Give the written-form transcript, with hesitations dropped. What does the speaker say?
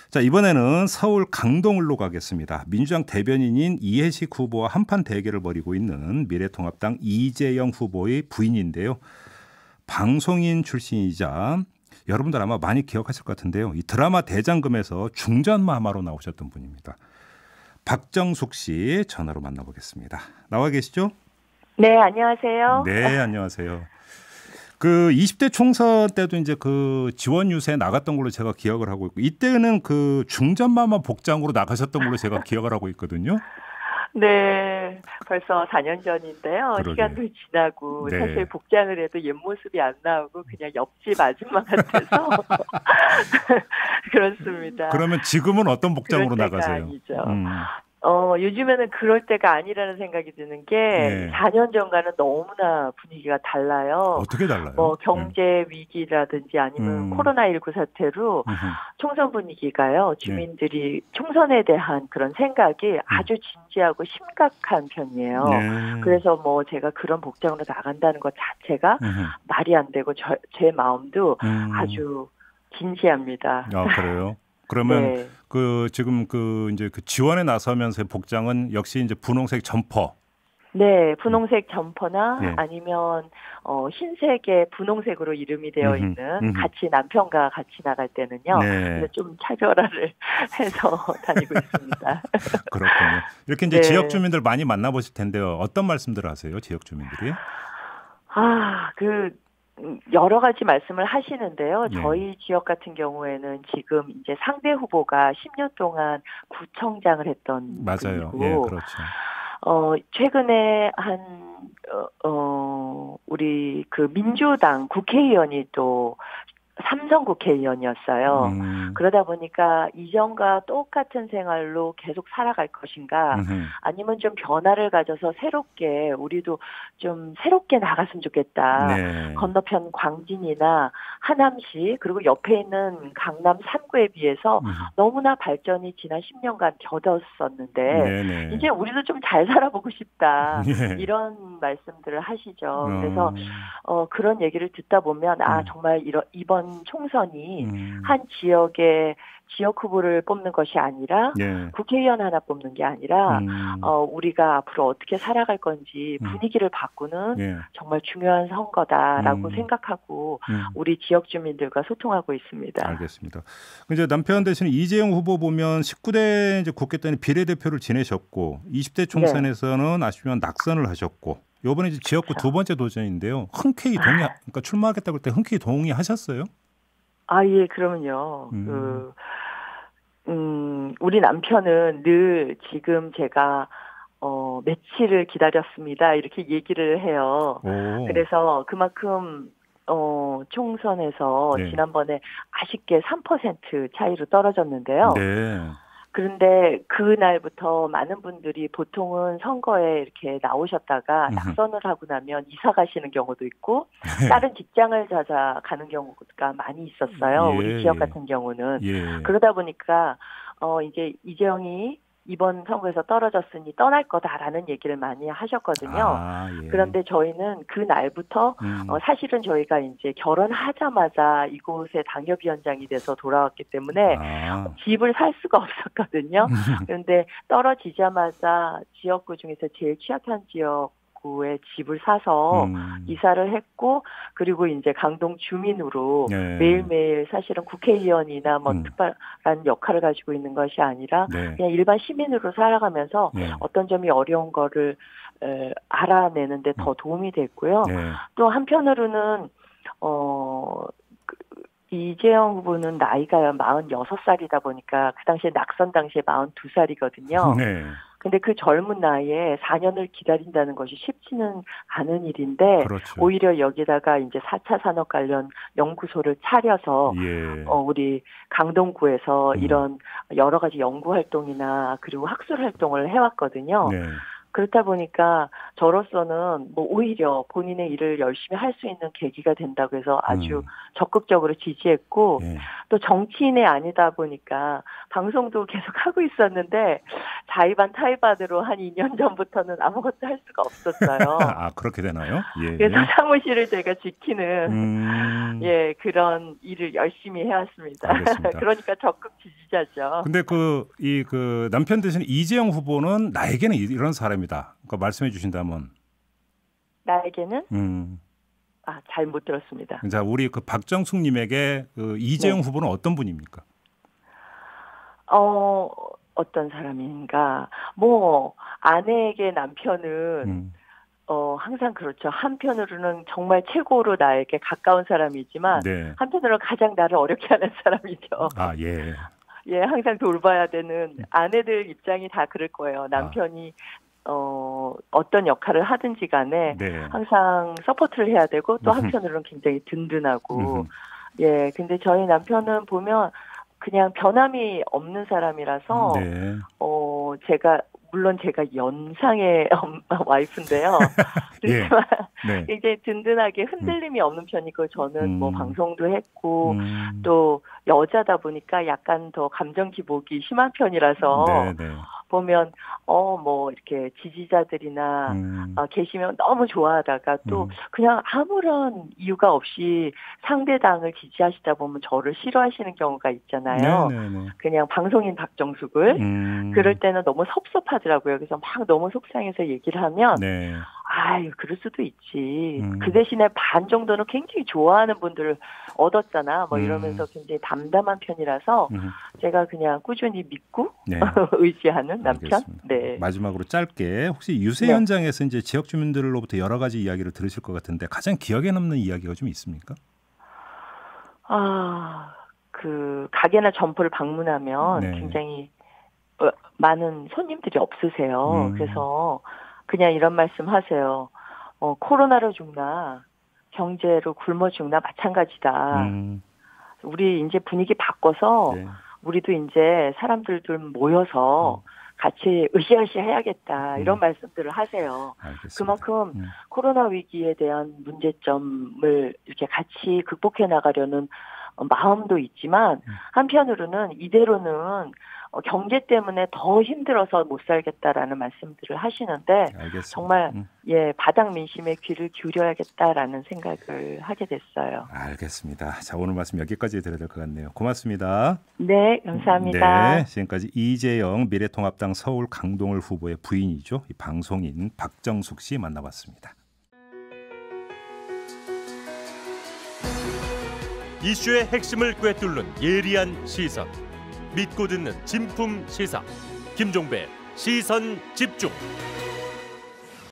자, 이번에는 서울 강동을로 가겠습니다. 민주당 대변인인 이해식 후보와 한판 대결을 벌이고 있는 미래통합당 이재영 후보의 부인인데요. 방송인 출신이자 여러분들 아마 많이 기억하실 것 같은데요. 이 드라마 대장금에서 중전마마로 나오셨던 분입니다. 박정숙 씨 전화로 만나보겠습니다. 나와 계시죠? 네, 안녕하세요. 네, 안녕하세요. 그 20대 총선 때도 이제 그 지원 유세에 나갔던 걸로 제가 기억을 하고 있고, 이때는 그 중전마마 복장으로 나가셨던 걸로 제가 기억을 하고 있거든요. 네, 벌써 4년 전인데요. 그러게. 시간도 지나고 네. 사실 복장을 해도 옛 모습이 안 나오고 그냥 옆집 아줌마 같아서 그렇습니다. 그러면 지금은 어떤 복장으로 그럴 때가 나가세요? 아니죠. 요즘에는 그럴 때가 아니라는 생각이 드는 게 네. 4년 전과는 너무나 분위기가 달라요. 어떻게 달라요? 뭐 경제 위기라든지 아니면 코로나19 사태로 총선 분위기가요. 주민들이 총선에 대한 그런 생각이 아주 진지하고 심각한 편이에요. 네. 그래서 뭐 제가 그런 복장으로 나간다는 것 자체가 말이 안 되고 제 마음도 아주 진지합니다. 아, 그래요? 그러면 네. 그 지금 그 이제 그 지원에 나서면서의 복장은 역시 이제 분홍색 점퍼. 네, 분홍색 점퍼나 네. 아니면 흰색에 분홍색으로 이름이 되어 있는 같이 남편과 같이 나갈 때는요. 네. 좀 차별화를 해서 다니고 있습니다. 그렇군요. 이렇게 이제 네. 지역 주민들 많이 만나보실 텐데요. 어떤 말씀들을 하세요, 지역 주민들이? 여러 가지 말씀을 하시는데요. 네. 저희 지역 같은 경우에는 지금 이제 상대 후보가 10년 동안 구청장을 했던 맞아요. 분이고, 예, 그렇죠. 최근에 우리 그 민주당 국회의원이 또 삼선 국회의원이었어요. 그러다 보니까 이전과 똑같은 생활로 계속 살아갈 것인가, 아니면 좀 변화를 가져서 새롭게 우리도 좀 새롭게 나갔으면 좋겠다. 네. 건너편 광진이나 하남시 그리고 옆에 있는 강남 3구에 비해서 너무나 발전이 지난 10년간 더뎠었는데 네네. 이제 우리도 좀 잘 살아보고 싶다. 네. 이런 말씀들을 하시죠. 그래서 그런 얘기를 듣다 보면 정말 이번 총선이 한 지역의 지역 후보를 뽑는 것이 아니라 네. 국회의원 하나 뽑는 게 아니라 우리가 앞으로 어떻게 살아갈 건지 분위기를 바꾸는 네. 정말 중요한 선거다라고 생각하고 우리 지역 주민들과 소통하고 있습니다. 알겠습니다. 이제 남편 대신 이재용 후보 보면 19대 이제 국회 때는 비례대표를 지내셨고 20대 총선에서는 아시면 낙선을 하셨고 이번에 이제 지역구 두 번째 도전인데요. 흔쾌히 그러니까 출마하겠다고 할 때 흔쾌히 동의하셨어요? 예, 그러면요. 우리 남편은 늘 지금 제가 며칠을 기다렸습니다. 이렇게 얘기를 해요. 오. 그래서 그만큼 총선에서 지난번에 아쉽게 3% 차이로 떨어졌는데요. 네. 그런데 그날부터 많은 분들이 보통은 선거에 이렇게 나오셨다가 낙선을 하고 나면 이사 가시는 경우도 있고 다른 직장을 찾아 가는 경우가 많이 있었어요. 우리 지역 같은 경우는. 그러다 보니까 이제 이재영이 이번 선거에서 떨어졌으니 떠날 거다라는 얘기를 많이 하셨거든요. 그런데 저희는 그 날부터 사실은 저희가 이제 결혼하자마자 이곳에 당협위원장이 돼서 돌아왔기 때문에 집을 살 수가 없었거든요. 그런데 떨어지자마자 지역구 중에서 제일 취약한 지역구에 집을 사서 이사를 했고, 그리고 이제 강동 주민으로 매일매일 사실은 국회의원이나 뭐 특별한 역할을 가지고 있는 것이 아니라 그냥 일반 시민으로 살아가면서 어떤 점이 어려운 거를 알아내는데 더 도움이 됐고요. 또 한편으로는 이재영 후보는 나이가 46살이다 보니까 그 당시에 낙선 당시에 42살이거든요. 근데 그 젊은 나이에 4년을 기다린다는 것이 쉽지는 않은 일인데 오히려 여기다가 이제 4차 산업 관련 연구소를 차려서 우리 강동구에서 이런 여러 가지 연구 활동이나 그리고 학술 활동을 해왔거든요. 그렇다 보니까 저로서는 뭐 오히려 본인의 일을 열심히 할 수 있는 계기가 된다고 해서 아주 적극적으로 지지했고 예. 또 정치인이 아니다 보니까 방송도 계속 하고 있었는데 자의반 타의반으로 한 2년 전부터는 아무것도 할 수가 없었어요. 아, 그렇게 되나요? 예. 그래서 사무실을 제가 지키는 예, 그런 일을 열심히 해왔습니다. 알겠습니다. 그러니까 적극 지지자죠. 근데 그 남편 되시는 이재영 후보는 나에게는 이런 사람이다. 그러니까 말씀해 주신다면 나에게는 잘 못 들었습니다. 자, 우리 그 박정숙 님에게 그 이재영 네. 후보는 어떤 분입니까? 어떤 사람인가? 뭐 아내에게 남편은 항상 그렇죠. 한편으로는 정말 최고로 나에게 가까운 사람이지만 네. 한편으로는 가장 나를 어렵게 하는 사람이죠. 아, 예. 예, 항상 돌봐야 되는 아내들 입장이 다 그럴 거예요. 남편이 어떤 역할을 하든지 간에 네. 항상 서포트를 해야 되고 또 한편으로는 굉장히 든든하고 예, 근데 저희 남편은 보면 그냥 변함이 없는 사람이라서 네. 물론 제가 연상의 와이프인데요. 그렇지만 네. 굉장히 든든하게 흔들림이 없는 편이고 저는 뭐 방송도 했고 또 여자다 보니까 약간 더 감정 기복이 심한 편이라서 네. 보면 뭐 이렇게 지지자들이나 계시면 너무 좋아하다가 또 그냥 아무런 이유가 없이 상대당을 지지하시다 보면 저를 싫어하시는 경우가 있잖아요. 네. 그냥 방송인 박정숙을 그럴 때는 너무 섭섭하더라고요. 그래서 막 너무 속상해서 얘기를 하면 네. 아유 그럴 수도 있지. 그 대신에 반 정도는 굉장히 좋아하는 분들을 얻었잖아. 뭐 이러면서 굉장히 담담한 편이라서 제가 그냥 꾸준히 믿고 네. 의지하는 남편. 알겠습니다. 네. 마지막으로 짧게 혹시 유세 네. 현장에서 이제 지역 주민들로부터 여러 가지 이야기를 들으실 것 같은데 가장 기억에 남는 이야기가 좀 있습니까? 그 가게나 점포를 방문하면 네. 굉장히 많은 손님들이 없으세요. 그래서 그냥 이런 말씀 하세요. 코로나로 죽나 경제로 굶어 죽나 마찬가지다. 우리 이제 분위기 바꿔서 네. 우리도 이제 사람들도 모여서 같이 으쌰으쌰 해야겠다. 이런 말씀들을 하세요. 알겠습니다. 그만큼 코로나 위기에 대한 문제점을 이렇게 같이 극복해 나가려는 마음도 있지만 한편으로는 이대로는 경제 때문에 더 힘들어서 못 살겠다라는 말씀들을 하시는데 알겠습니다. 정말 예 바닥 민심에 귀를 기울여야겠다라는 생각을 하게 됐어요. 알겠습니다. 자, 오늘 말씀 여기까지 드려야 될 것 같네요. 고맙습니다. 네, 감사합니다. 네, 지금까지 이재영 미래통합당 서울 강동을 후보의 부인이죠. 이 방송인 박정숙 씨 만나봤습니다. 이슈의 핵심을 꿰뚫는 예리한 시선, 믿고 듣는 진품 시사 김종배 시선 집중.